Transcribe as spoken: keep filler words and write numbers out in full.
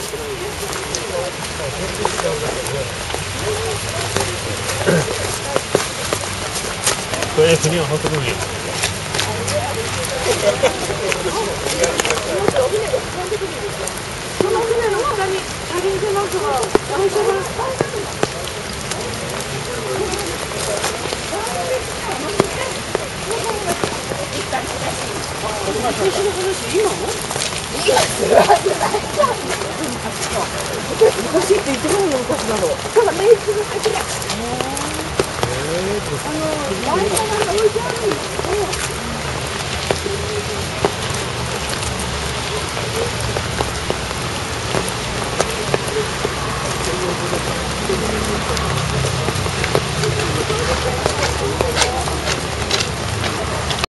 これ船を運ぶんや。 その船の下に車輪でなんかが会社が私の話今も今するはずないじゃん。昔って言ってもらうの昔だろう。ただメイクの先だ。あの前から置いてあるんですけど。